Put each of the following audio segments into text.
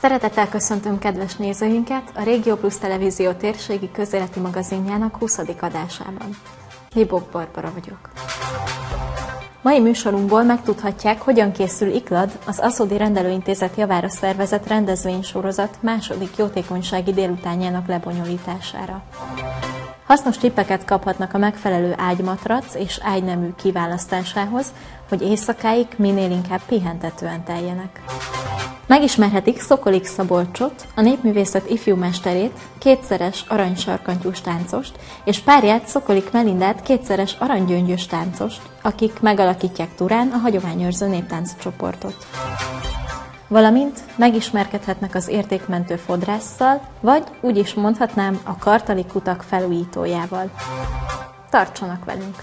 Szeretettel köszöntöm kedves nézőinket a Régió Plus Televízió térségi közéleti magazinjának 20. adásában. Libók Barbara vagyok. Mai műsorunkból megtudhatják, hogyan készül IKLAD, az Aszódi Rendelőintézet javára szervezett rendezvénysorozat második jótékonysági délutánjának lebonyolítására. Hasznos tippeket kaphatnak a megfelelő ágymatrac és ágynemű kiválasztásához, hogy éjszakáik minél inkább pihentetően teljenek. Megismerhetik Szokolik Szabolcsot, a népművészet ifjúmesterét, kétszeres aranysarkantyús táncost, és párját Szokolik Melindát, kétszeres aranygyöngyös táncost, akik megalakítják Turán a hagyományőrző néptánccsoportot. Valamint megismerkedhetnek az értékmentő fodrásszal, vagy úgy is mondhatnám a kartali kutak felújítójával. Tartsanak velünk!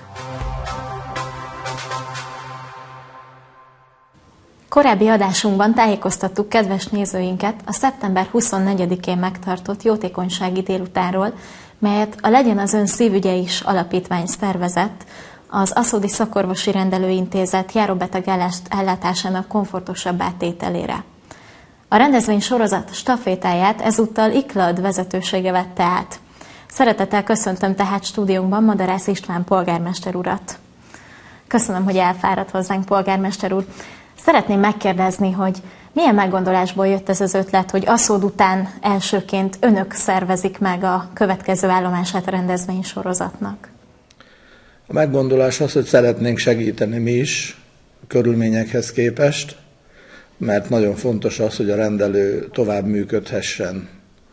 Korábbi adásunkban tájékoztattuk kedves nézőinket a szeptember 24-én megtartott jótékonysági délutánról, melyet a Legyen az Ön szívügye is alapítvány szervezett, az Aszódi Szakorvosi Rendelőintézet járóbeteg ellátásának komfortosabb tételére. A rendezvény sorozat stafétáját ezúttal IKLAD vezetősége vette át. Szeretettel köszöntöm tehát stúdiónkban Madarász István polgármester urat. Köszönöm, hogy elfáradt hozzánk, polgármester úr. Szeretném megkérdezni, hogy milyen meggondolásból jött ez az ötlet, hogy Aszód után elsőként önök szervezik meg a következő állomását a rendezvénysorozatnak? A meggondolás az, hogy szeretnénk segíteni mi is a körülményekhez képest, mert nagyon fontos az, hogy a rendelő tovább működhessen.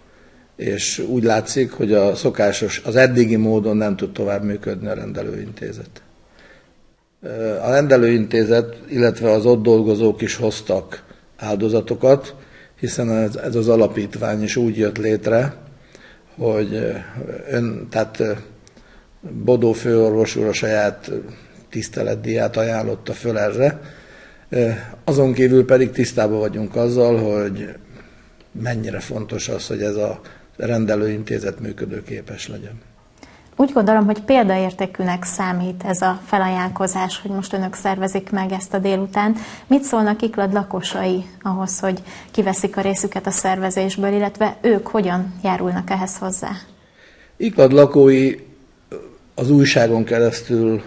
És úgy látszik, hogy a szokásos, az eddigi módon nem tud tovább működni a rendelőintézet. A rendelőintézet, illetve az ott dolgozók is hoztak áldozatokat, hiszen ez az alapítvány is úgy jött létre, hogy tehát Bodó főorvos úr a saját tiszteletdíját ajánlotta föl erre. Azon kívül pedig tisztában vagyunk azzal, hogy mennyire fontos az, hogy ez a rendelőintézet működőképes legyen. Úgy gondolom, hogy példaértékűnek számít ez a felajánlkozás, hogy most önök szervezik meg ezt a délutánt. Mit szólnak IKLAD lakosai ahhoz, hogy kiveszik a részüket a szervezésből, illetve ők hogyan járulnak ehhez hozzá? IKLAD lakói az újságon keresztül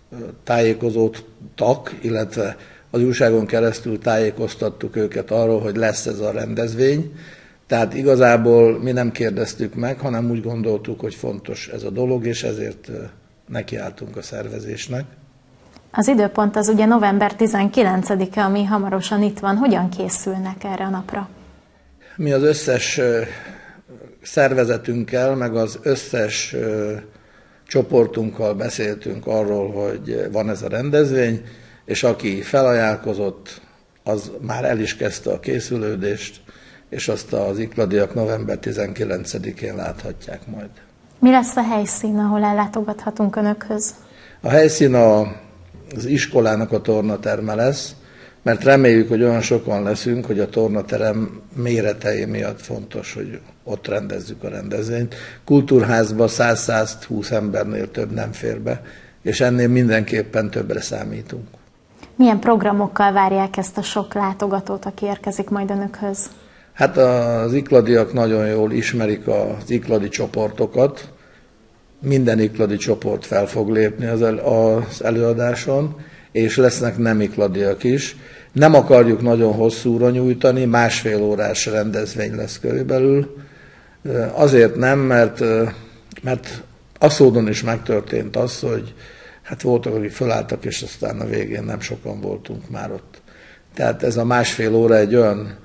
tájékozódtak, illetve az újságon keresztül tájékoztattuk őket arról, hogy lesz ez a rendezvény. Tehát igazából mi nem kérdeztük meg, hanem úgy gondoltuk, hogy fontos ez a dolog, és ezért nekiálltunk a szervezésnek. Az időpont az ugye november 19-e, ami hamarosan itt van. Hogyan készülnek erre a napra? Mi az összes szervezetünkkel, meg az összes csoportunkkal beszéltünk arról, hogy van ez a rendezvény, és aki felajánlkozott, az már el is kezdte a készülődést, és azt az ikladiak november 19-én láthatják majd. Mi lesz a helyszín, ahol ellátogathatunk önökhöz? A helyszín az iskolának a tornaterme lesz, mert reméljük, hogy olyan sokan leszünk, hogy a tornaterem méretei miatt fontos, hogy ott rendezzük a rendezvényt. Kultúrházban 100-120 embernél több nem fér be, és ennél mindenképpen többre számítunk. Milyen programokkal várják ezt a sok látogatót, aki érkezik majd önökhöz? Hát az ikladiak nagyon jól ismerik az ikladi csoportokat. Minden ikladi csoport fel fog lépni az előadáson, és lesznek nem ikladiak is. Nem akarjuk nagyon hosszúra nyújtani, másfél órás rendezvény lesz körülbelül. Azért nem, mert Aszódon is megtörtént az, hogy hát voltak, akik fölálltak, és aztán a végén nem sokan voltunk már ott. Tehát ez a másfél óra egy olyan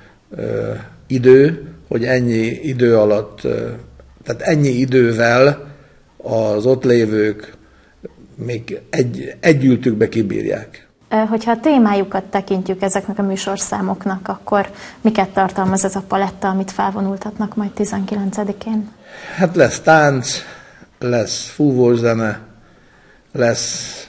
idő, hogy ennyi idő alatt, tehát ennyi idővel az ott lévők még egy ültükbe kibírják. Hogyha a témájukat tekintjük ezeknek a műsorszámoknak, akkor miket tartalmaz ez a paletta, amit felvonultatnak majd 19-én? Hát lesz tánc, lesz fúvózene, lesz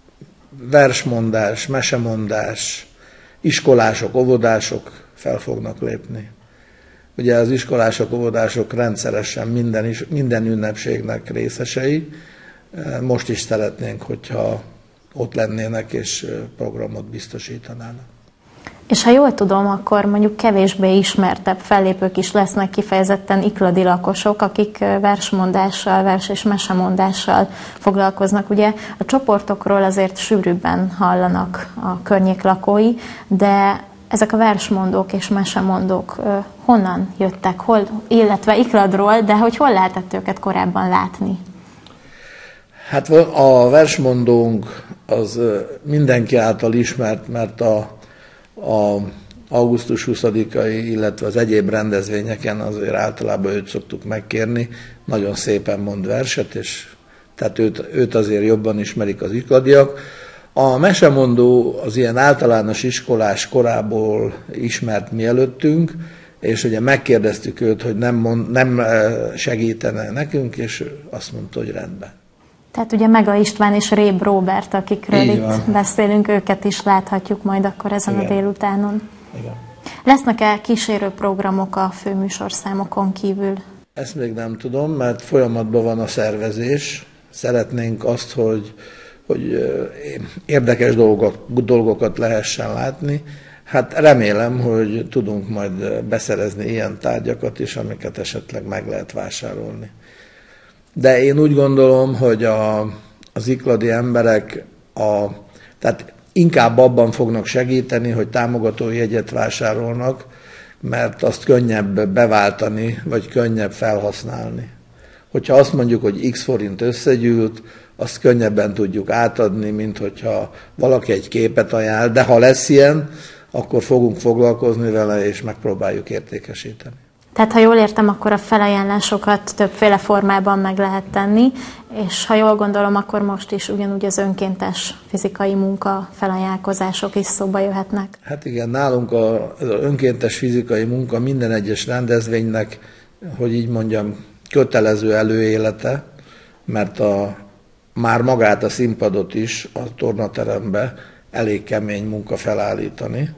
versmondás, mesemondás, iskolások, óvodások fel fognak lépni. Ugye az iskolások, óvodások rendszeresen minden ünnepségnek részesei. Most is szeretnénk, hogyha ott lennének és programot biztosítanának. És ha jól tudom, akkor mondjuk kevésbé ismertebb fellépők is lesznek, kifejezetten ikladi lakosok, akik versmondással, vers- és mesemondással foglalkoznak. Ugye a csoportokról azért sűrűbben hallanak a környék lakói, de ezek a versmondók és mesemondók honnan jöttek, illetve ikladról, de hogy hol lehetett őket korábban látni? Hát a versmondónk az mindenki által ismert, mert a augusztus 20-ai, illetve az egyéb rendezvényeken azért általában őt szoktuk megkérni. Nagyon szépen mond verset, és tehát őt azért jobban ismerik az ikladiak. A mesemondó az ilyen általános iskolás korából ismert mi előttünk, és ugye megkérdeztük őt, hogy nem segítene nekünk, és azt mondta, hogy rendben. Tehát ugye Mega István és Réb Róbert, akikről itt beszélünk, őket is láthatjuk majd akkor ezen a délutánon. Igen. Lesznek-e kísérő programok a főműsorszámokon kívül? Ezt még nem tudom, mert folyamatban van a szervezés. Szeretnénk azt, hogy érdekes dolgokat lehessen látni. Hát remélem, hogy tudunk majd beszerezni ilyen tárgyakat is, amiket esetleg meg lehet vásárolni. De én úgy gondolom, hogy az ikladi emberek tehát inkább abban fognak segíteni, hogy támogatójegyet vásárolnak, mert azt könnyebb beváltani, vagy könnyebb felhasználni. Hogyha azt mondjuk, hogy x forint összegyűlt, azt könnyebben tudjuk átadni, mint hogyha valaki egy képet ajánl, de ha lesz ilyen, akkor fogunk foglalkozni vele, és megpróbáljuk értékesíteni. Tehát, ha jól értem, akkor a felajánlásokat többféle formában meg lehet tenni, és ha jól gondolom, akkor most is ugyanúgy az önkéntes fizikai munka felajánlkozások is szóba jöhetnek. Hát igen, nálunk az önkéntes fizikai munka minden egyes rendezvénynek, hogy így mondjam, kötelező előélete, mert már magát a színpadot is a tornaterembe elég kemény munka felállítani,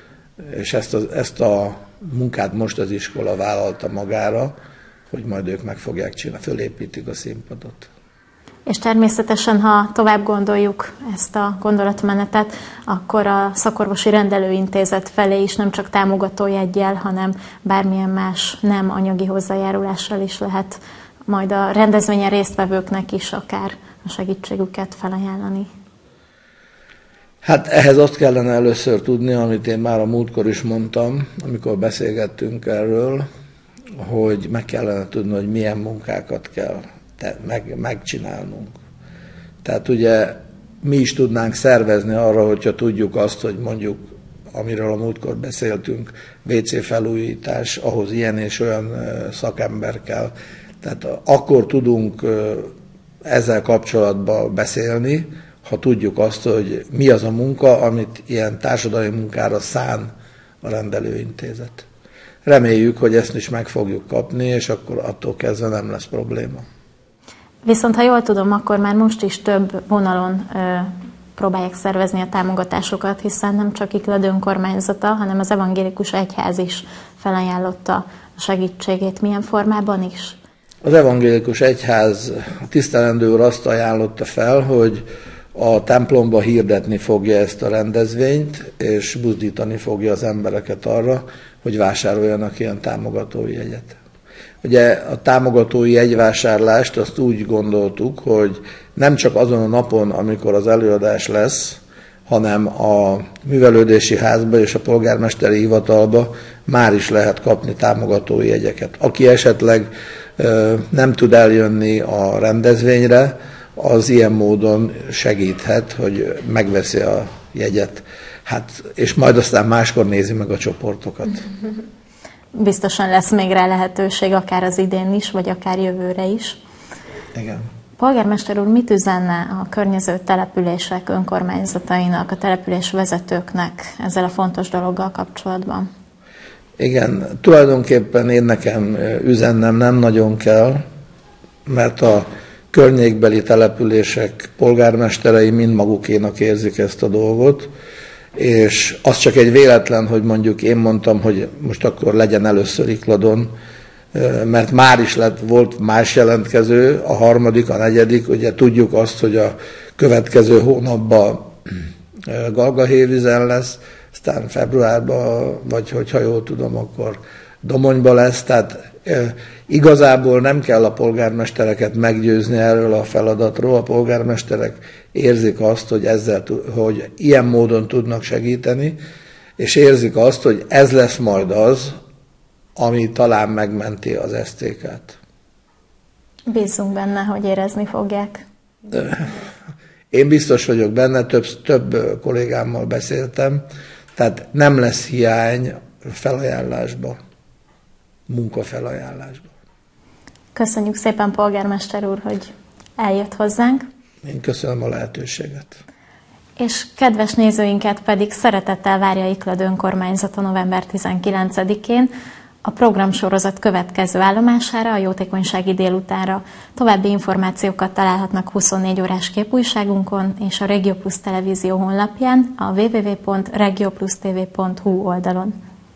és ezt a munkát most az iskola vállalta magára, hogy majd ők meg fogják csinálni, fölépítik a színpadot. És természetesen, ha tovább gondoljuk ezt a gondolatmenetet, akkor a Szakorvosi Rendelőintézet felé is nem csak támogatójeggyel, hanem bármilyen más nem anyagi hozzájárulással is lehet majd a rendezvényen résztvevőknek is akár a segítségüket felajánlani. Hát ehhez azt kellene először tudni, amit én már a múltkor is mondtam, amikor beszélgettünk erről, hogy meg kellene tudni, hogy milyen munkákat kell megcsinálnunk. Tehát ugye mi is tudnánk szervezni arra, hogyha tudjuk azt, hogy mondjuk, amiről a múltkor beszéltünk, WC felújítás, ahhoz ilyen és olyan szakember kell. Tehát akkor tudunk ezzel kapcsolatban beszélni, ha tudjuk azt, hogy mi az a munka, amit ilyen társadalmi munkára szán a rendelőintézet. Reméljük, hogy ezt is meg fogjuk kapni, és akkor attól kezdve nem lesz probléma. Viszont ha jól tudom, akkor már most is több vonalon próbálják szervezni a támogatásokat, hiszen nem csak Iklad önkormányzata, hanem az evangélikus egyház is felajánlotta a segítségét. Milyen formában is? Az evangélikus egyház tisztelendő úr azt ajánlotta fel, hogy a templomba hirdetni fogja ezt a rendezvényt, és buzdítani fogja az embereket arra, hogy vásároljanak ilyen támogatói jegyet. Ugye a támogatói jegyvásárlást azt úgy gondoltuk, hogy nem csak azon a napon, amikor az előadás lesz, hanem a művelődési házba és a polgármesteri hivatalba már is lehet kapni támogatói jegyeket. Aki esetleg nem tud eljönni a rendezvényre, az ilyen módon segíthet, hogy megveszi a jegyet. Hát, és majd aztán máskor nézi meg a csoportokat. Biztosan lesz még rá lehetőség, akár az idén is, vagy akár jövőre is. Igen. Polgármester úr, mit üzenne a környező települések önkormányzatainak, a település vezetőknek ezzel a fontos dologgal kapcsolatban? Igen, tulajdonképpen én nekem üzennem nem nagyon kell, mert a környékbeli települések polgármesterei mind magukénak érzik ezt a dolgot, és az csak egy véletlen, hogy mondjuk én mondtam, hogy most akkor legyen először Ikladon, mert már is volt más jelentkező, a harmadik, a negyedik, ugye tudjuk azt, hogy a következő hónapban Galgahévizen lesz, aztán februárban, vagy hogyha jól tudom, akkor Domonyba lesz, tehát igazából nem kell a polgármestereket meggyőzni erről a feladatról, a polgármesterek érzik azt, hogy ilyen módon tudnak segíteni, és érzik azt, hogy ez lesz majd az, ami talán megmenti az STK-t. Bízzunk benne, hogy érezni fogják. Én biztos vagyok benne, több kollégámmal beszéltem, tehát nem lesz hiány felajánlásba, munkafelajánlásba. Köszönjük szépen, polgármester úr, hogy eljött hozzánk. Én köszönöm a lehetőséget. És kedves nézőinket pedig szeretettel várja Iklad önkormányzata november 19-én, a programsorozat következő állomására, a jótékonysági délutánra. További információkat találhatnak 24 órás képújságunkon és a Regio Plus televízió honlapján, a www.regioplustv.hu oldalon.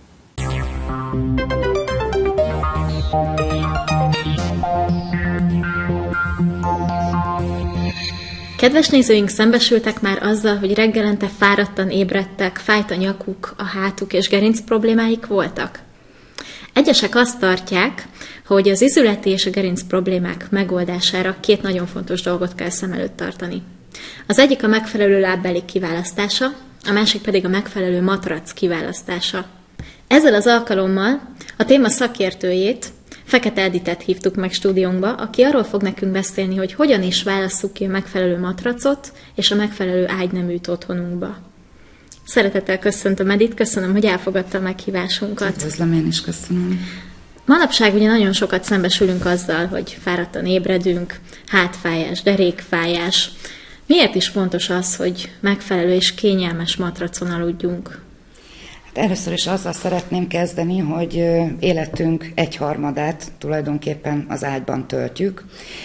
Kedves nézőink szembesültek már azzal, hogy reggelente fáradtan ébredtek, fájt a nyakuk, a hátuk és gerinc problémáik voltak? Egyesek azt tartják, hogy az izületi és a gerinc problémák megoldására két nagyon fontos dolgot kell szem előtt tartani. Az egyik a megfelelő lábbeli kiválasztása, a másik pedig a megfelelő matrac kiválasztása. Ezzel az alkalommal a téma szakértőjét, Fekete Editet hívtuk meg stúdiónkba, aki arról fog nekünk beszélni, hogy hogyan is válasszuk ki a megfelelő matracot és a megfelelő ágyneműt otthonunkba. Szeretettel köszöntöm, Edit, köszönöm, hogy elfogadta a meghívásunkat. Üdvözlöm, én is köszönöm. Manapság ugye nagyon sokat szembesülünk azzal, hogy fáradtan ébredünk, hátfájás, derékfájás. Miért is fontos az, hogy megfelelő és kényelmes matracon aludjunk? Hát először is azzal szeretném kezdeni, hogy életünk 1/3 tulajdonképpen az ágyban töltjük.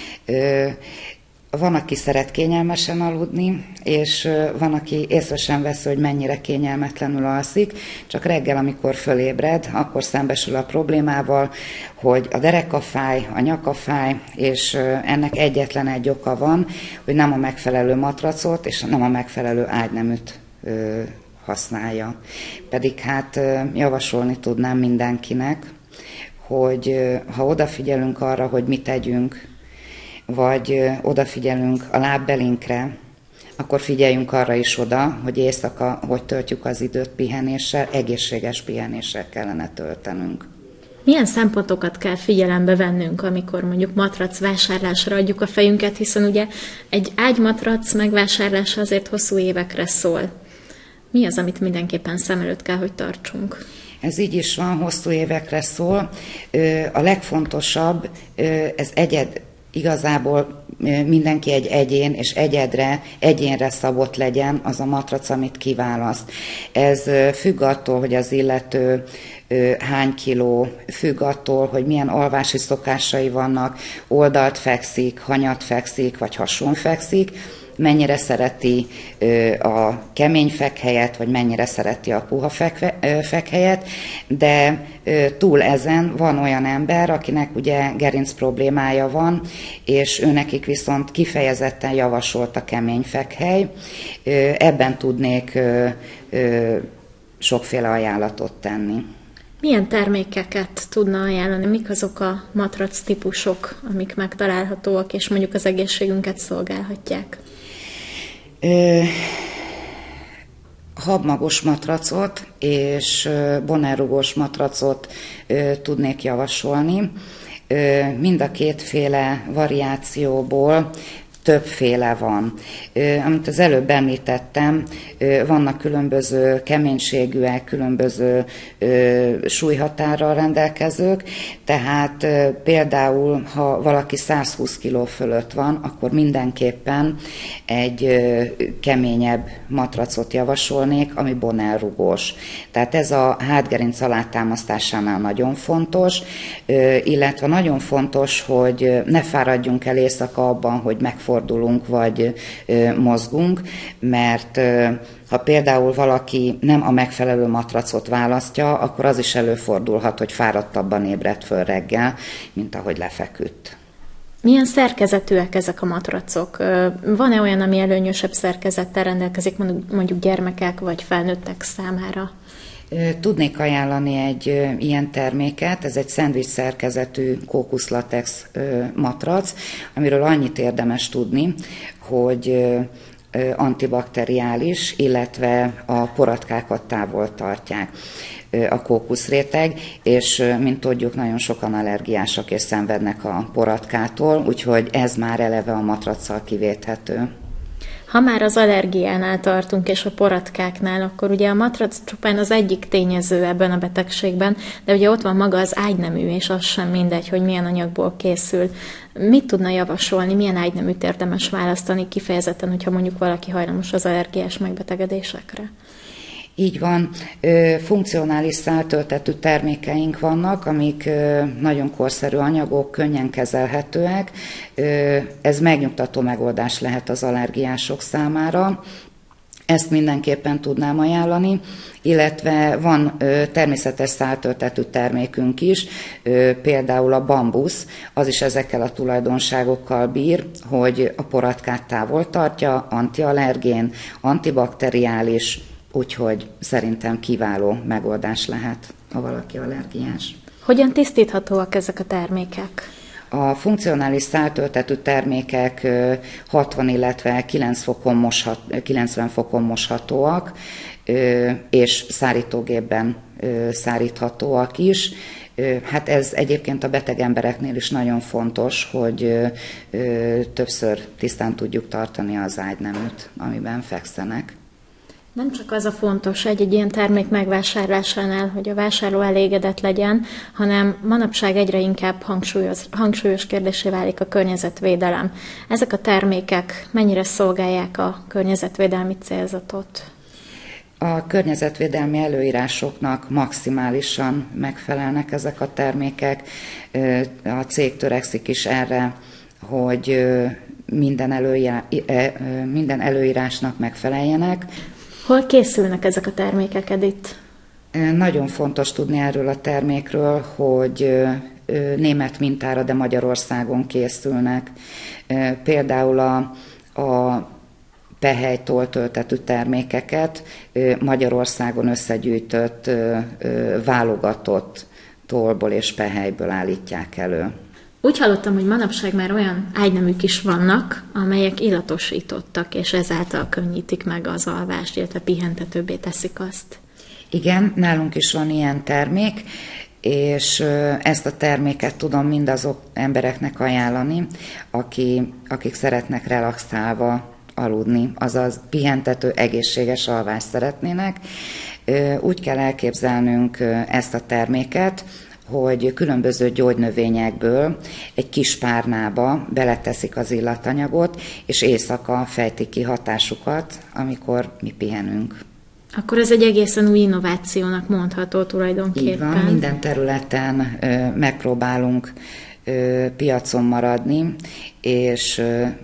Van, aki szeret kényelmesen aludni, és van, aki észre sem vesz, hogy mennyire kényelmetlenül alszik, csak reggel, amikor fölébred, akkor szembesül a problémával, hogy a dereka fáj, a nyaka fáj, és ennek egyetlen egy oka van, hogy nem a megfelelő matracot, és nem a megfelelő ágyneműt használja. Pedig hát javasolni tudnám mindenkinek, hogy ha odafigyelünk arra, hogy mit tegyünk, vagy odafigyelünk a lábbelinkre, akkor figyeljünk arra is oda, hogy éjszaka hogy töltjük az időt pihenéssel, egészséges pihenéssel kellene töltenünk. Milyen szempontokat kell figyelembe vennünk, amikor mondjuk matrac vásárlásra adjuk a fejünket, hiszen ugye egy ágymatrac megvásárlása azért hosszú évekre szól. Mi az, amit mindenképpen szem előtt kell, hogy tartsunk? Ez így is van, hosszú évekre szól. A legfontosabb, ez igazából mindenki egy egyén, és egyénre szabott legyen az a matrac, amit kiválaszt. Ez függ attól, hogy az illető hány kiló, függ attól, hogy milyen alvási szokásai vannak, oldalt fekszik, hanyat fekszik, vagy hason fekszik, mennyire szereti a kemény fekhelyet, vagy mennyire szereti a puha fekhelyet, de túl ezen van olyan ember, akinek ugye gerinc problémája van, és őnekik viszont kifejezetten javasolt a kemény fekhely. Ebben tudnék sokféle ajánlatot tenni. Milyen termékeket tudna ajánlani? Mik azok a matrac típusok, amik megtalálhatóak, és mondjuk az egészségünket szolgálhatják? Habmagos matracot és bonerrugós matracot tudnék javasolni. Mind a kétféle variációból többféle van. Amit az előbb említettem, vannak különböző keménységűek, különböző súlyhatárral rendelkezők, tehát például, ha valaki 120 kg fölött van, akkor mindenképpen egy keményebb matracot javasolnék, ami bonerrugós. Tehát ez a hátgerinc alátámasztásánál nagyon fontos, illetve nagyon fontos, hogy ne fáradjunk el éjszaka abban, hogy megfordulunk vagy mozgunk, mert ha például valaki nem a megfelelő matracot választja, akkor az is előfordulhat, hogy fáradtabban ébredt föl reggel, mint ahogy lefeküdt. Milyen szerkezetűek ezek a matracok? Van-e olyan, ami előnyösebb szerkezettel rendelkezik mondjuk gyermekek vagy felnőttek számára? Tudnék ajánlani egy ilyen terméket, ez egy szendvics szerkezetű kókuszlatex matrac, amiről annyit érdemes tudni, hogy antibakteriális, illetve a poratkákat távol tartják a kókuszréteg, és mint tudjuk, nagyon sokan allergiásak és szenvednek a poratkától, úgyhogy ez már eleve a matraccal kivéthető. Ha már az allergiánál tartunk és a poratkáknál, akkor ugye a matrac csupán az egyik tényező ebben a betegségben, de ugye ott van maga az ágynemű, és az sem mindegy, hogy milyen anyagból készül. Mit tudna javasolni, milyen ágyneműt érdemes választani kifejezetten, hogyha mondjuk valaki hajlamos az allergiás megbetegedésekre? Így van, funkcionális száltöltetű termékeink vannak, amik nagyon korszerű anyagok, könnyen kezelhetőek. Ez megnyugtató megoldás lehet az allergiások számára. Ezt mindenképpen tudnám ajánlani, illetve van természetes száltöltetű termékünk is, például a bambusz, az is ezekkel a tulajdonságokkal bír, hogy a poratkát távol tartja, antiallergén, antibakteriális, úgyhogy szerintem kiváló megoldás lehet, ha valaki allergiás. Hogyan tisztíthatóak ezek a termékek? A funkcionális száltöltetű termékek 60, illetve 90 fokon moshatóak, és szárítógépben száríthatóak is. Hát ez egyébként a beteg embereknél is nagyon fontos, hogy többször tisztán tudjuk tartani az ágyneműt, amiben fekszenek. Nem csak az a fontos egy ilyen termék megvásárlásánál, hogy a vásárló elégedett legyen, hanem manapság egyre inkább hangsúlyos kérdésé válik a környezetvédelem. Ezek a termékek mennyire szolgálják a környezetvédelmi célzatot? A környezetvédelmi előírásoknak maximálisan megfelelnek ezek a termékek. A cég törekszik is erre, hogy minden előírásnak megfeleljenek. Hol készülnek ezek a termékek, Edith? Nagyon fontos tudni erről a termékről, hogy német mintára, de Magyarországon készülnek. Például a pehelytól töltetű termékeket Magyarországon összegyűjtött, válogatott tollból és pehelyből állítják elő. Úgy hallottam, hogy manapság már olyan ágyneműk is vannak, amelyek illatosítottak, és ezáltal könnyítik meg az alvást, illetve pihentetőbbé teszik azt. Igen, nálunk is van ilyen termék, és ezt a terméket tudom mindazok embereknek ajánlani, akik szeretnek relaxálva aludni, azaz pihentető, egészséges alvást szeretnének. Úgy kell elképzelnünk ezt a terméket, hogy különböző gyógynövényekből egy kis párnába beleteszik az illatanyagot, és éjszaka fejtik ki hatásukat, amikor mi pihenünk. Akkor ez egy egészen új innovációnak mondható tulajdonképpen. Így van, minden területen megpróbálunk piacon maradni, és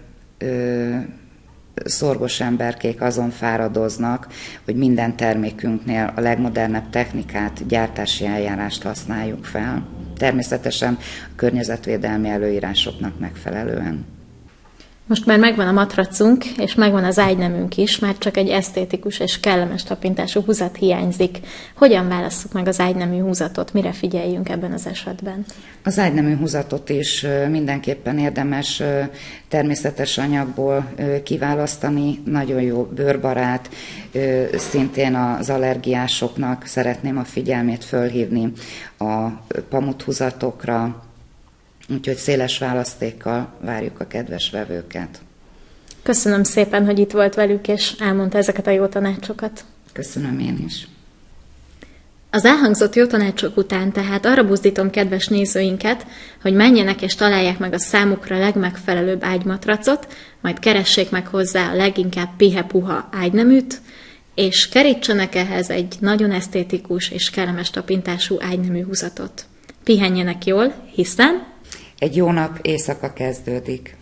szorgos emberkék azon fáradoznak, hogy minden termékünknél a legmodernebb technikát, gyártási eljárást használjuk fel. Természetesen a környezetvédelmi előírásoknak megfelelően. Most már megvan a matracunk, és megvan az ágynemünk is, már csak egy esztétikus és kellemes tapintású húzat hiányzik. Hogyan válasszuk meg az ágynemű húzatot? Mire figyeljünk ebben az esetben? Az ágynemű húzatot is mindenképpen érdemes természetes anyagból kiválasztani. Nagyon jó, bőrbarát, szintén az allergiásoknak szeretném a figyelmét fölhívni a pamuthúzatokra, úgyhogy széles választékkal várjuk a kedves vevőket. Köszönöm szépen, hogy itt volt velük, és elmondta ezeket a jó tanácsokat. Köszönöm én is. Az elhangzott jó tanácsok után tehát arra buzdítom kedves nézőinket, hogy menjenek és találják meg a számukra legmegfelelőbb ágymatracot, majd keressék meg hozzá a leginkább pihe-puha ágyneműt, és kerítsenek ehhez egy nagyon esztétikus és kellemes tapintású ágynemű húzatot. Pihenjenek jól, hiszen egy jó nap éjszaka kezdődik.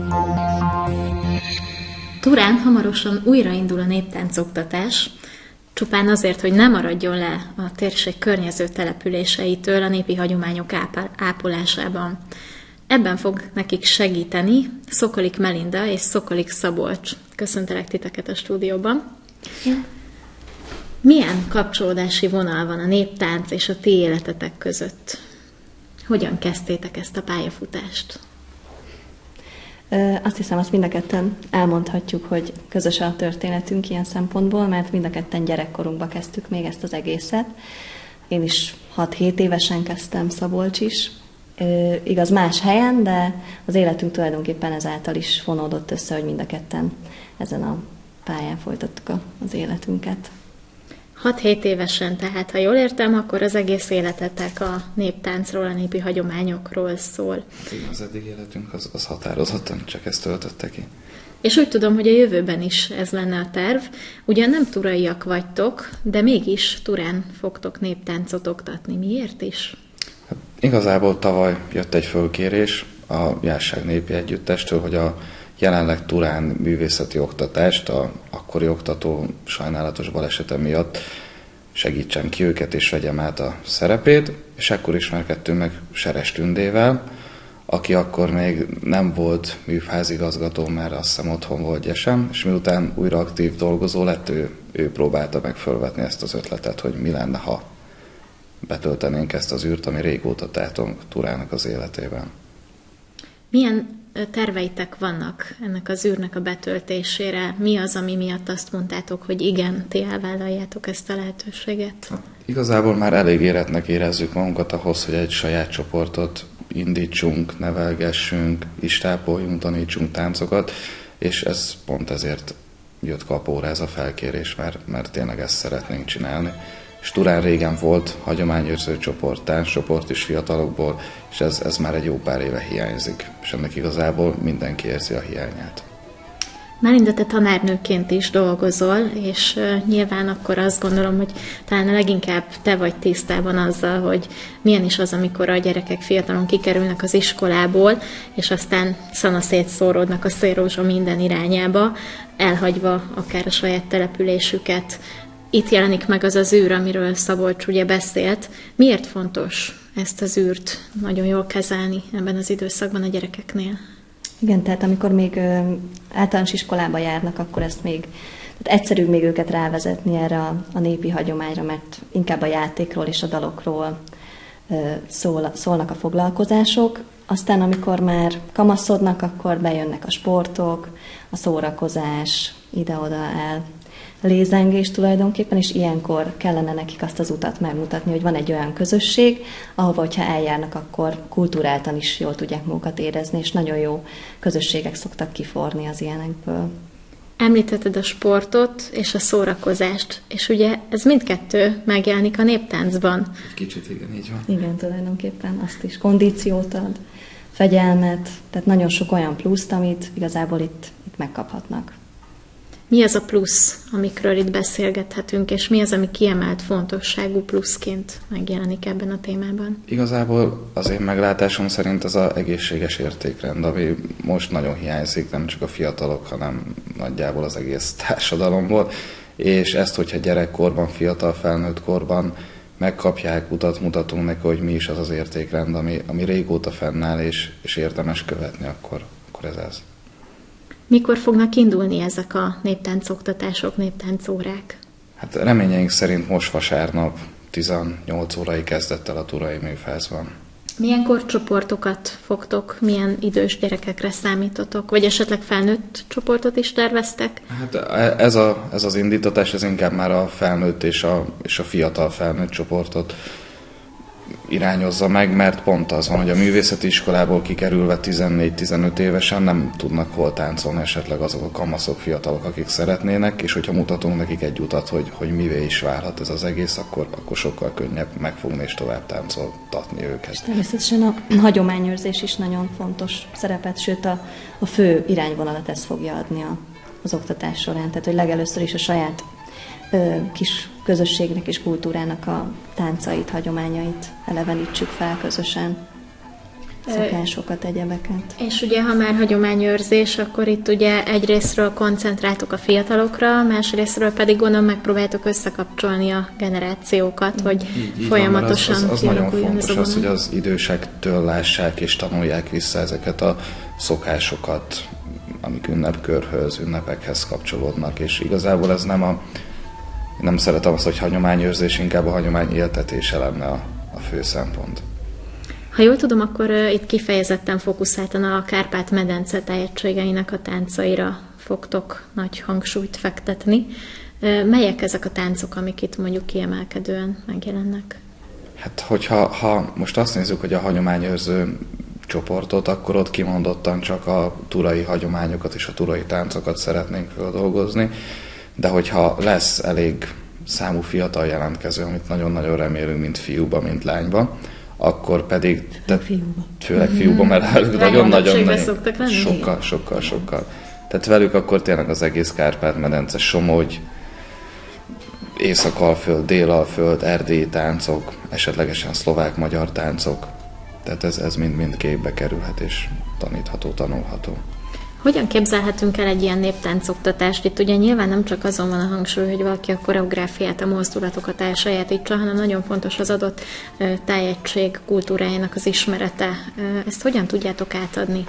Turán hamarosan újraindul a néptáncoktatás. Csupán azért, hogy ne maradjon le a térség környező településeitől a népi hagyományok ápolásában. Ebben fog nekik segíteni Szokolik Melinda és Szokolik Szabolcs. Köszöntelek titeket a stúdióban. Milyen kapcsolódási vonal van a néptánc és a ti életetek között? Hogyan kezdtétek ezt a pályafutást? Azt hiszem, azt mind a ketten elmondhatjuk, hogy közös a történetünk ilyen szempontból, mert mind a ketten gyerekkorunkba kezdtük még ezt az egészet. Én is 6-7 évesen kezdtem, Szabolcs is. Igaz, más helyen, de az életünk tulajdonképpen ezáltal is fonódott össze, hogy mind a ketten ezen a pályán folytattuk az életünket. 6-7 évesen, tehát ha jól értem, akkor az egész életetek a néptáncról, a népi hagyományokról szól. Az eddig életünk az határozottan csak ezt töltötte ki. És úgy tudom, hogy a jövőben is ez lenne a terv. Ugyan nem turaiak vagytok, de mégis Turán fogtok néptáncot oktatni. Miért is? Hát igazából tavaly jött egy fölkérés a Jásság Népi Együttestől, hogy a jelenleg Turán művészeti oktatást a akkori oktató sajnálatos balesete miatt segítsem ki őket és vegyem át a szerepét, és ekkor ismerkedtünk meg Seres Tündével, aki akkor még nem volt műfázigazgató, mert azt hiszem otthon volt gyesem, és miután újra aktív dolgozó lett, ő próbálta meg fölvetni ezt az ötletet, hogy mi lenne, ha betöltenénk ezt az űrt, ami régóta tátunk Turának az életében. Milyen terveitek vannak ennek az űrnek a betöltésére? Mi az, ami miatt azt mondtátok, hogy igen, ti elvállaljátok ezt a lehetőséget? Hát, igazából már elég éretnek érezzük magunkat ahhoz, hogy egy saját csoportot indítsunk, nevelgessünk, istápoljunk, tanítsunk táncokat, és ez pont ezért jött kapóra ez a felkérés, mert tényleg ezt szeretnénk csinálni. És Turán régen volt hagyományőrző csoport, tánccsoport is fiatalokból, és ez már egy jó pár éve hiányzik, és ennek igazából mindenki érzi a hiányát. Melinda, te tanárnőként is dolgozol, és nyilván akkor azt gondolom, hogy talán leginkább te vagy tisztában azzal, hogy milyen is az, amikor a gyerekek fiatalon kikerülnek az iskolából, és aztán szanaszét szóródnak a szélrózsa minden irányába, elhagyva akár a saját településüket. Itt jelenik meg az az űr, amiről Szabolcs ugye beszélt. Miért fontos ezt az űrt nagyon jól kezelni ebben az időszakban a gyerekeknél? Igen, tehát amikor még általános iskolába járnak, akkor ezt még tehát egyszerűbb még őket rávezetni erre a népi hagyományra, mert inkább a játékról és a dalokról szólnak a foglalkozások. Aztán amikor már kamaszodnak, akkor bejönnek a sportok, a szórakozás, ide-oda el lézengés tulajdonképpen, és ilyenkor kellene nekik azt az utat megmutatni, hogy van egy olyan közösség, ahova, hogyha eljárnak, akkor kulturáltan is jól tudják magukat érezni, és nagyon jó közösségek szoktak kiforni az ilyenekből. Említetted a sportot és a szórakozást, és ugye ez mindkettő megjelenik a néptáncban. Kicsit igen, így van. Igen, tulajdonképpen azt is. Kondíciót ad, fegyelmet, tehát nagyon sok olyan pluszt, amit igazából itt megkaphatnak. Mi az a plusz, amikről itt beszélgethetünk, és mi az, ami kiemelt fontosságú pluszként megjelenik ebben a témában? Igazából az én meglátásom szerint ez az egészséges értékrend, ami most nagyon hiányzik, nem csak a fiatalok, hanem nagyjából az egész társadalomból, és ezt, hogyha gyerekkorban, fiatal felnőtt korban megkapják, utat mutatunk neki, hogy mi is az az értékrend, ami régóta fennáll, és érdemes követni, akkor ez ez. Mikor fognak indulni ezek a néptáncoktatások, néptáncórák? Hát reményeink szerint most vasárnap 18 órai kezdett el a Turai Műfázban. Milyen korcsoportokat fogtok, milyen idős gyerekekre számítotok, vagy esetleg felnőtt csoportot is terveztek? Hát ez az indítatás, ez inkább már a felnőtt és a fiatal felnőtt csoportot irányozza meg, mert pont az van, hogy a művészeti iskolából kikerülve 14-15 évesen nem tudnak hol táncolni esetleg azok a kamaszok, fiatalok, akik szeretnének, és hogyha mutatunk nekik egy utat, hogy mivé is válhat ez az egész, akkor sokkal könnyebb megfogni és tovább táncoltatni őket. És természetesen a hagyományőrzés is nagyon fontos szerepet, sőt a fő irányvonalat ez fogja adni az oktatás során, tehát hogy legelőször is a saját kis közösségnek és kultúrának a táncait, hagyományait elevenítsük fel közösen. szokásokat, egyebeket. És ugye, ha már hagyományőrzés, akkor itt ugye egyrésztről koncentráltok a fiatalokra, másrésztről pedig gondolom megpróbáltok összekapcsolni a generációkat, hogy folyamatosan az nagyon fontos az, hogy az idősektől lássák és tanulják vissza ezeket a szokásokat, amik ünnepkörhöz, ünnepekhez kapcsolódnak, és igazából ez nem szeretem azt, hogy hagyományőrzés, inkább a hagyomány éltetése lenne a fő szempont. Ha jól tudom, akkor itt kifejezetten fókuszáltan a Kárpát-medence tájegységeinek a táncaira fogtok nagy hangsúlyt fektetni. Melyek ezek a táncok, amik itt mondjuk kiemelkedően megjelennek? Hát, hogyha most azt nézzük, hogy a hagyományőrző csoportot, akkor ott kimondottan csak a turai hagyományokat és a turai táncokat szeretnénk feldolgozni, de hogyha lesz elég számú fiatal jelentkező, amit nagyon-nagyon remélünk, mint fiúba, mint lányba, akkor pedig... Főleg fiúba, mert nagyon-nagyon... Sokkal. Tehát velük akkor tényleg az egész Kárpát-medence, Somogy, Észak-Alföld, Dél-Alföld, erdélyi táncok, esetlegesen szlovák-magyar táncok. Tehát ez mind képbe kerülhet és tanítható, tanulható. Hogyan képzelhetünk el egy ilyen néptáncoktatást? Itt ugye nyilván nem csak azon van a hangsúly, hogy valaki a koreográfiát, a mozdulatokat elsajátítsa, hanem nagyon fontos az adott tájegység kultúrájának az ismerete. Ezt hogyan tudjátok átadni?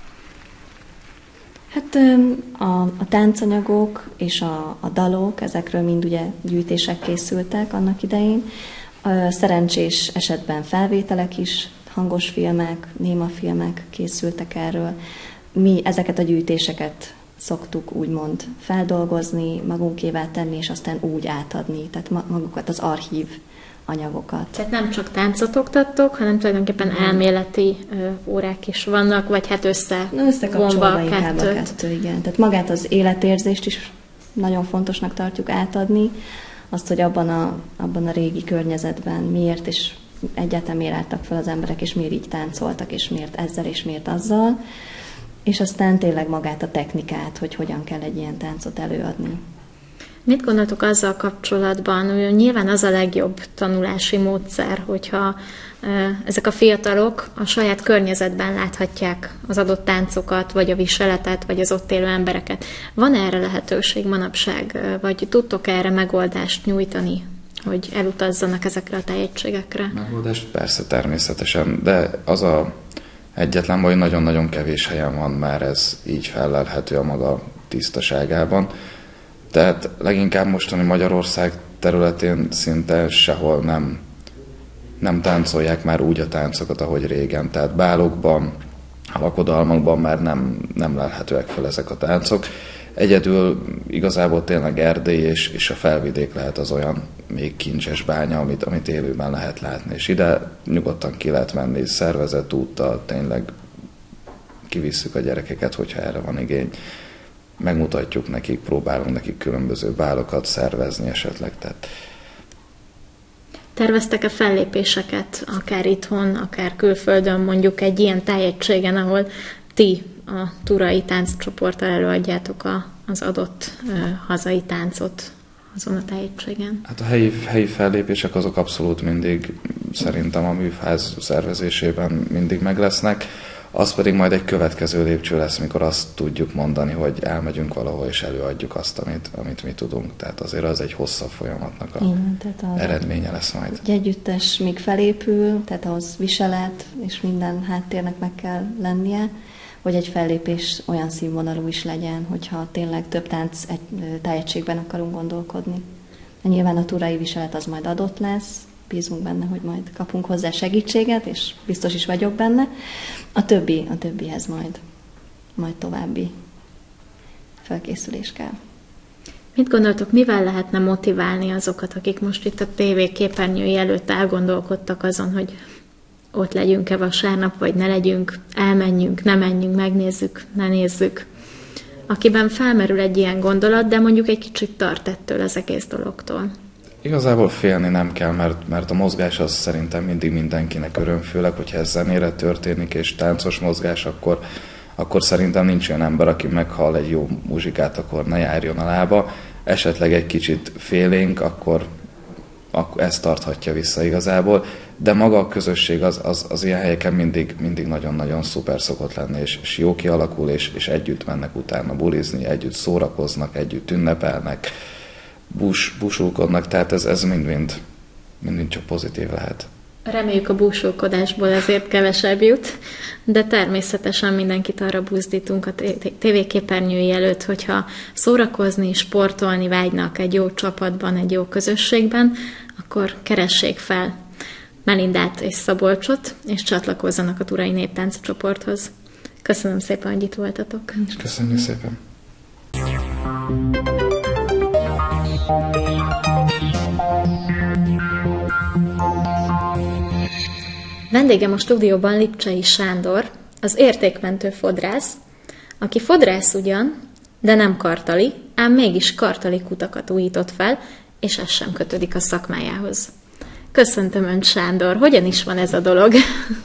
Hát a táncanyagok és a dalok, ezekről mind ugye gyűjtések készültek annak idején. Szerencsés esetben felvételek is, hangos filmek, némafilmek készültek erről. Mi ezeket a gyűjtéseket szoktuk úgymond feldolgozni, magunkévá tenni, és aztán úgy átadni, tehát magukat, az archív anyagokat. Tehát nem csak táncot oktattok, hanem tulajdonképpen elméleti órák is vannak, vagy hát összekapcsolva inkább a kettő, igen. Tehát magát az életérzést is nagyon fontosnak tartjuk átadni, azt, hogy abban a régi környezetben miért, és egyáltalán miért álltak fel az emberek, és miért így táncoltak, és miért ezzel, és miért azzal. És aztán tényleg magát a technikát, hogy hogyan kell egy ilyen táncot előadni. Mit gondoltok azzal kapcsolatban? Nyilván az a legjobb tanulási módszer, hogyha ezek a fiatalok a saját környezetben láthatják az adott táncokat, vagy a viseletet, vagy az ott élő embereket. Van erre lehetőség manapság, vagy tudtok erre megoldást nyújtani, hogy elutazzanak ezekre a tájegységekre? Megoldást persze, természetesen, de az a egyetlen baj, nagyon-nagyon kevés helyen van már ez így fellelhető a maga tisztaságában. Tehát leginkább mostani Magyarország területén szinte sehol nem táncolják már úgy a táncokat, ahogy régen. Tehát bálokban, a lakodalmakban már nem lelhetőek fel ezek a táncok. Egyedül igazából tényleg Erdély és a felvidék lehet az olyan még kincses bánya, amit élőben lehet látni. És ide nyugodtan ki lehet menni, szervezett úttal, tényleg kivisszük a gyerekeket, hogyha erre van igény. Megmutatjuk nekik, próbálunk nekik különböző bálokat szervezni esetleg. Tehát. Terveztek-e fellépéseket, akár itthon, akár külföldön, mondjuk egy ilyen tájegységen, ahol ti a turai tánccsoporttal előadjátok az adott hazai táncot azon a tájegységen? Hát a helyi fellépések azok abszolút mindig szerintem a műfáz szervezésében mindig meg lesznek. Az pedig majd egy következő lépcső lesz, mikor azt tudjuk mondani, hogy elmegyünk valahol és előadjuk azt, amit mi tudunk. Tehát azért az egy hosszabb folyamatnak eredménye lesz majd. Egy együttes még felépül, tehát ahhoz viselet és minden háttérnek meg kell lennie, hogy egy fellépés olyan színvonalú is legyen, hogyha tényleg több tájegységben akarunk gondolkodni. Nyilván a turai viselet az majd adott lesz, bízunk benne, hogy majd kapunk hozzá segítséget, és biztos is vagyok benne. A többihez majd további felkészülés kell. Mit gondoltok, mivel lehetne motiválni azokat, akik most itt a TV képernyői előtt elgondolkodtak azon, hogy ott legyünk-e vasárnap, vagy ne legyünk, elmenjünk, ne menjünk, megnézzük, ne nézzük. Akiben felmerül egy ilyen gondolat, de mondjuk egy kicsit tart ettől az egész dologtól. Igazából félni nem kell, mert a mozgás az szerintem mindig mindenkinek öröm, főleg, hogyha ez zenére történik, és táncos mozgás, akkor szerintem nincs olyan ember, aki meghall egy jó muzsikát, akkor ne járjon a lába. Esetleg egy kicsit félénk, akkor ez tarthatja vissza igazából, de maga a közösség az ilyen helyeken mindig nagyon-nagyon szuper szokott lenni, és jó kialakul, és együtt mennek utána bulizni, együtt szórakoznak, együtt ünnepelnek, búsulkodnak, tehát ez mind csak pozitív lehet. Reméljük, a búsulkodásból ezért kevesebb jut, de természetesen mindenkit arra buzdítunk a tévéképernyői előtt, hogyha szórakozni, sportolni vágynak egy jó csapatban, egy jó közösségben, akkor keressék fel Melindát és Szabolcsot, és csatlakozzanak a Turai Néptánc csoporthoz. Köszönöm szépen, hogy itt voltatok. Köszönjük szépen. Vendégem a stúdióban Lipcsei Sándor, az értékmentő fodrász, aki fodrász ugyan, de nem kartali, ám mégis kartali kutakat újított fel, és ez sem kötődik a szakmájához. Köszöntöm Önt, Sándor, hogyan is van ez a dolog?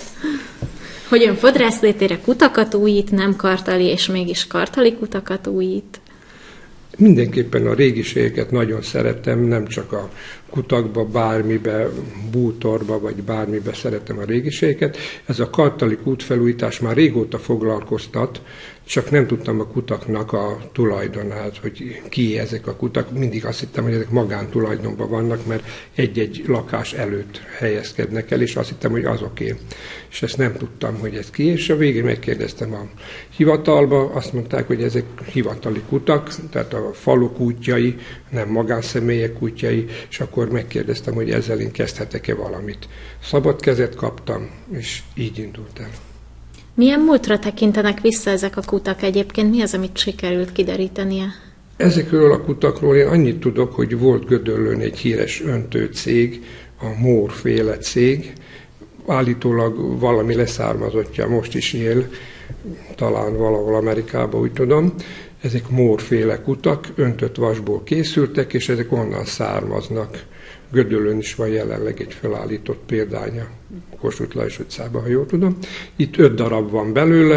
Hogy Ön fodrász létére kutakat újít, nem kartali, és mégis kartali kutakat újít? Mindenképpen a régiségeket nagyon szeretem, nem csak a kutakba, bármibe, bútorba, vagy bármibe szeretem a régiségeket. Ez a kartali kútfelújítás már régóta foglalkoztat, csak nem tudtam a kutaknak a tulajdonát, hogy ki ezek a kutak. Mindig azt hittem, hogy ezek magántulajdonban vannak, mert egy-egy lakás előtt helyezkednek el, és azt hittem, hogy azoké. És ezt nem tudtam, hogy ez ki, és a végén megkérdeztem a hivatalba, azt mondták, hogy ezek hivatali kutak, tehát a falu kútjai, nem magánszemélyek kútjai, és akkor megkérdeztem, hogy ezzel én kezdhetek-e valamit. Szabad kezet kaptam, és így indult el. Milyen múltra tekintenek vissza ezek a kutak egyébként? Mi az, amit sikerült kiderítenie? Ezekről a kutakról én annyit tudok, hogy volt Gödöllőn egy híres öntőcég, a Mór-féle cég, állítólag valami leszármazottja most is él, talán valahol Amerikában, úgy tudom. Ezek Mór-féle kutak, öntött vasból készültek, és ezek onnan származnak. Gödöllőn is van jelenleg egy felállított példánya, Kossuth Lajos utcában, ha jól tudom. Itt 5 darab van belőle,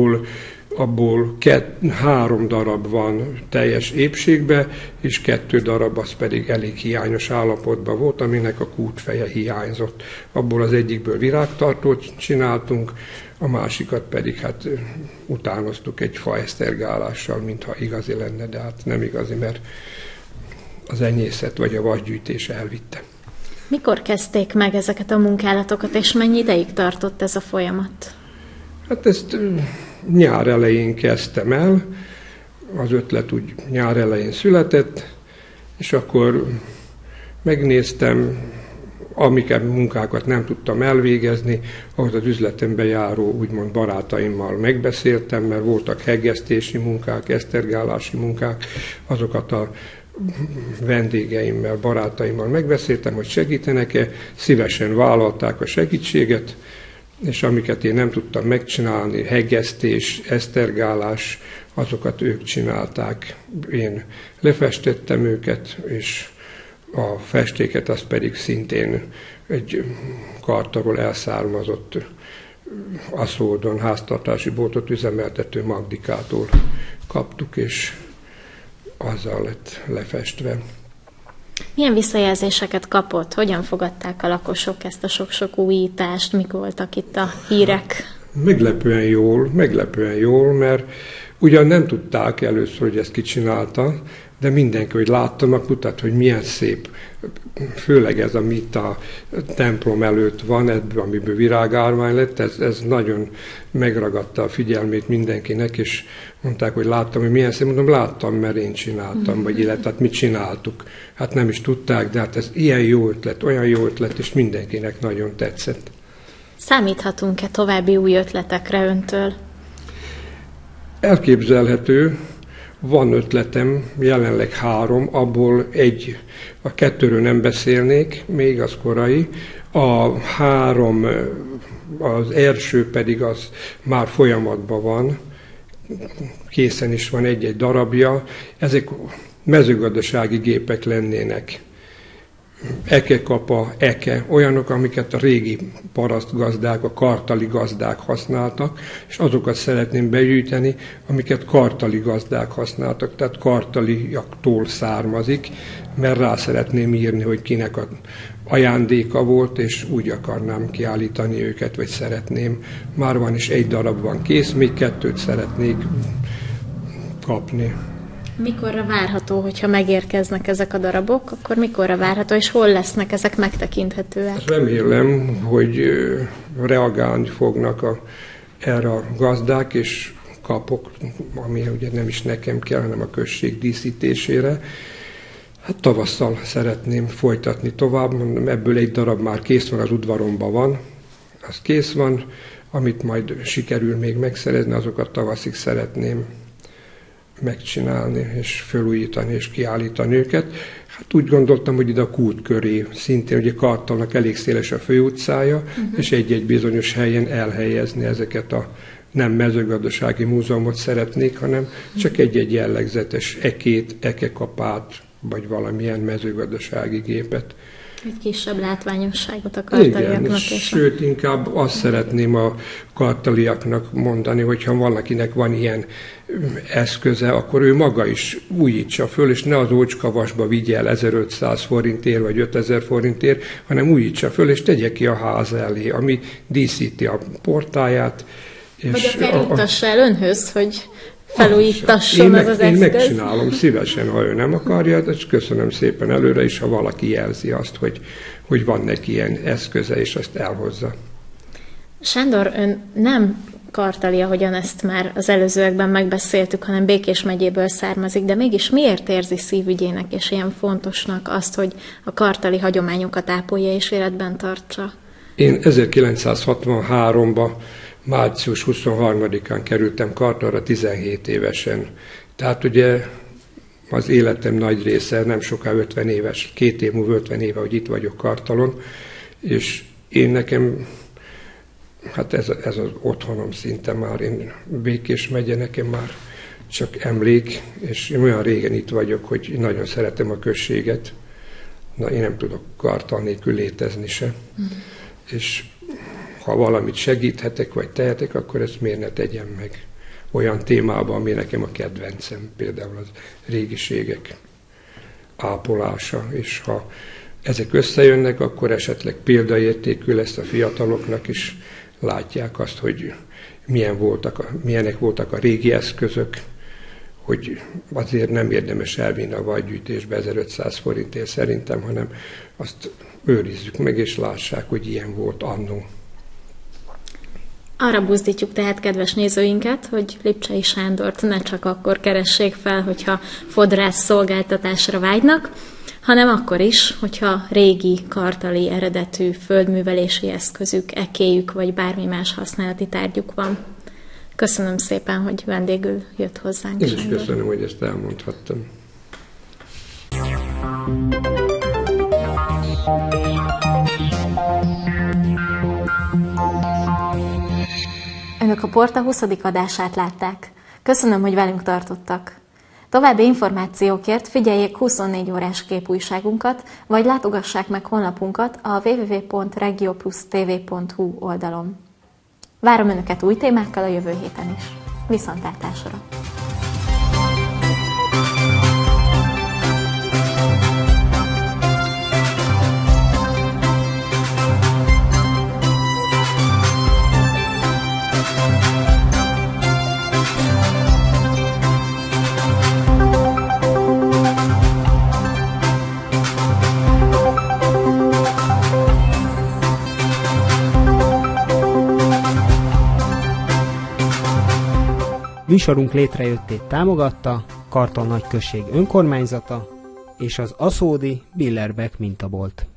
abból 3 darab van teljes épségbe, és 2 darab az pedig elég hiányos állapotban volt, aminek a kútfeje hiányzott. Abból az egyikből virágtartót csináltunk, a másikat pedig hát utánoztuk egy faesztergálással, mintha igazi lenne, de hát nem igazi, mert az enyészet vagy a vasgyűjtés elvitte. Mikor kezdték meg ezeket a munkálatokat, és mennyi ideig tartott ez a folyamat? Hát ezt nyár elején kezdtem el, az ötlet úgy nyár elején született, és akkor megnéztem, amiket munkákat nem tudtam elvégezni, ahhoz az üzletembe járó úgymond barátaimmal megbeszéltem, mert voltak hegesztési munkák, esztergálási munkák, azokat a vendégeimmel, barátaimmal megbeszéltem, hogy segítenek-e, szívesen vállalták a segítséget, és amiket én nem tudtam megcsinálni, hegesztés, esztergálás, azokat ők csinálták. Én lefestettem őket, és a festéket azt pedig szintén egy kartáról elszármazott Aszódon háztartási boltot üzemeltető Magdikától kaptuk, és azzal lett lefestve. Milyen visszajelzéseket kapott? Hogyan fogadták a lakosok ezt a sok-sok újítást? Mik voltak itt a hírek? Meglepően jól, mert ugyan nem tudták először, hogy ezt kicsinálta, de mindenki, hogy láttam a kutat, hogy milyen szép, főleg ez, amit a templom előtt van, ebből, amiből virágárvány lett, ez nagyon megragadta a figyelmét mindenkinek, és mondták, hogy láttam, hogy milyen szép, mondom, láttam, mert én csináltam, vagy illetve hát mit csináltuk. Hát nem is tudták, de hát ez ilyen jó ötlet, olyan jó ötlet, és mindenkinek nagyon tetszett. Számíthatunk-e további új ötletekre Öntől? Elképzelhető. Van ötletem, jelenleg 3, abból a 2-ről nem beszélnék, még az korai. A 3, az első pedig az már folyamatban van, készen is van egy-egy darabja. Ezek mezőgazdasági gépek lennének. ekekapa, eke, olyanok, amiket a régi parasztgazdák, a kartali gazdák használtak, és azokat szeretném begyűjteni, amiket kartali gazdák használtak, tehát kartaliaktól származik, mert rá szeretném írni, hogy kinek a ajándéka volt, és úgy akarnám kiállítani őket, vagy szeretném. Már van is 1 darab van kész, még 2 szeretnék kapni. Mikorra várható, hogyha megérkeznek ezek a darabok, akkor mikorra várható, és hol lesznek ezek megtekinthetőek? Remélem, hogy reagálni fognak erre a gazdák, és kapok, ami ugye nem is nekem kell, hanem a község díszítésére. Hát tavasszal szeretném folytatni tovább, mondom, ebből 1 darab már kész van, az udvaromban van, az kész van, amit majd sikerül még megszerezni, azokat tavaszig szeretném megcsinálni, és felújítani, és kiállítani őket. Hát úgy gondoltam, hogy ide a kút köré, szintén ugye Kartalnak elég széles a főutcája, és egy-egy bizonyos helyen elhelyezni ezeket a nem mezőgazdasági múzeumot szeretnék, hanem csak egy-egy jellegzetes ekét, ekekapát, vagy valamilyen mezőgazdasági gépet. Egy kisebb látványosságot a kartaliaknak. Igen, sőt, inkább azt szeretném a kartaliaknak mondani, hogyha valakinek van ilyen eszköze, akkor ő maga is újítsa föl, és ne az ócskavasba vigye el 1500 forintért, vagy 5000 forintért, hanem újítsa föl, és tegye ki a ház elé, ami díszíti a portáját. Vagy akár juttassa el önhöz, hogy felújítasson az eszköz. Én megcsinálom szívesen, ha ő nem akarja, de köszönöm szépen előre is, ha valaki jelzi azt, hogy van neki ilyen eszköze, és azt elhozza. Sándor, ön nem kartali, ahogyan ezt már az előzőekben megbeszéltük, hanem Békés megyéből származik, de mégis miért érzi szívügyének és ilyen fontosnak azt, hogy a kartali hagyományokat ápolja és életben tartsa? Én 1963-ban március 23-án kerültem Kartalra 17 évesen. Tehát ugye az életem nagy része, nem soká 50 éves, 2 év múlva 50 éve, hogy itt vagyok Kartalon, és én nekem, hát ez az otthonom szinte már, én Békés megye nekem már csak emlék, és én olyan régen itt vagyok, hogy nagyon szeretem a községet. Na, én nem tudok Kartal nélkül létezni se. És ha valamit segíthetek, vagy tehetek, akkor ezt miért ne tegyem meg olyan témában, ami nekem a kedvencem, például az régiségek ápolása, és ha ezek összejönnek, akkor esetleg példaértékű lesz a fiataloknak is, látják azt, hogy milyenek voltak a régi eszközök, hogy azért nem érdemes elvinni a vajgyűjtésbe 1500 forintért szerintem, hanem azt őrizzük meg, és lássák, hogy ilyen volt annó. Arra buzdítjuk tehát kedves nézőinket, hogy Lipcsei Sándort ne csak akkor keressék fel, hogyha fodrász szolgáltatásra vágynak, hanem akkor is, hogyha régi kartali eredetű földművelési eszközük, ekéjük vagy bármi más használati tárgyuk van. Köszönöm szépen, hogy vendégül jött hozzánk. Én is köszönöm, hogy ezt elmondhattam. Önök a Porta 20. adását látták. Köszönöm, hogy velünk tartottak. További információkért figyeljék 24 órás képújságunkat, vagy látogassák meg honlapunkat a www.regioplusTV.hu oldalon. Várom Önöket új témákkal a jövő héten is. Viszontlátásra! Műsorunk létrejöttét támogatta Kartal Nagyközség önkormányzata és az aszódi Billerbeck mintabolt.